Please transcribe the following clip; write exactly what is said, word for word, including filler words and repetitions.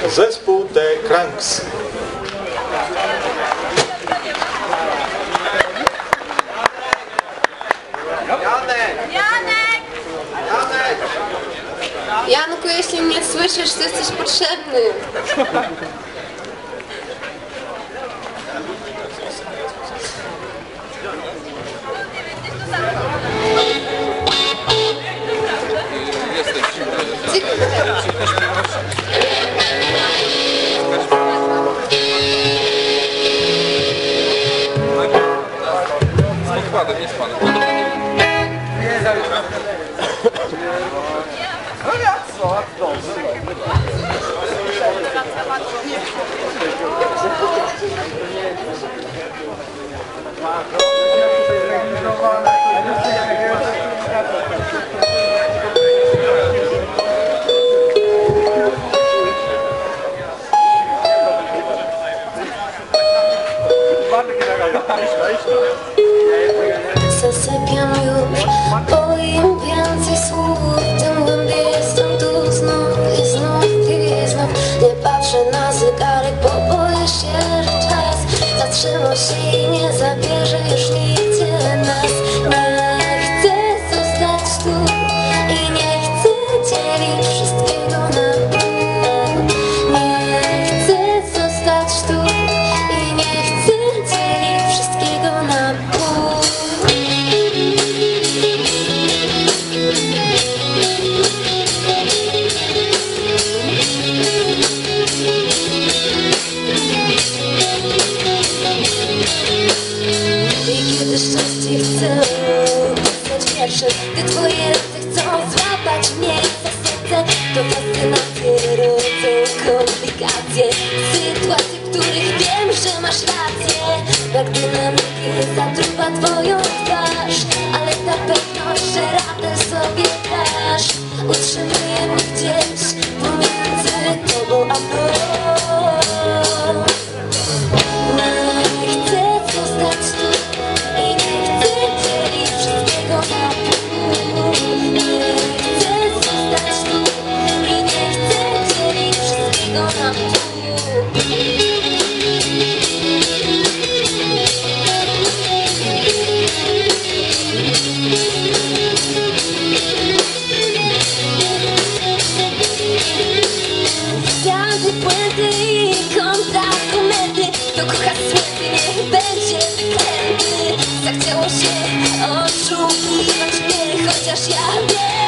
zespół The Cranks. Janku, jeśli mnie słyszysz, to jesteś potrzebny. Z podkładem, nie z panem. No jak co? Dobrze. Zasypiam już, bo im więcej słów, tym głębiej jestem tu znów i znów i znów. Nie patrzę na zegarek, bo boję się, że czas zatrzymał się i nie zabierze już nigdzie nas. Nie chcę zostać tu i nie chcę dzielić wszystkiego na pół. Nie chcę zostać tu i nie chcę dzielić wszystkiego na pół. I kiedy szczęście chcę pisać wiersze, gdy twoje ręce chcą złapać mnie za serce, to fascynacje rodzą komplikacje, sytuacje, w których wiem, że masz rację. Jak dynamiki zatruwa twoją twarz, ale ta pewność, że radę sobie dasz, utrzymuje mnie gdzieś pomiędzy tobą a mną. Nie chcę zostać tu i nie chcę dzielić wszystkiego na pół. Nie chcę zostać tu i nie chcę dzielić wszystkiego na pół. Każdy błędy i kontakt komendy, kto kocha słońce, niech będzie wyklęty. Zachciało się oszukiwać mnie, chociaż ja wiem.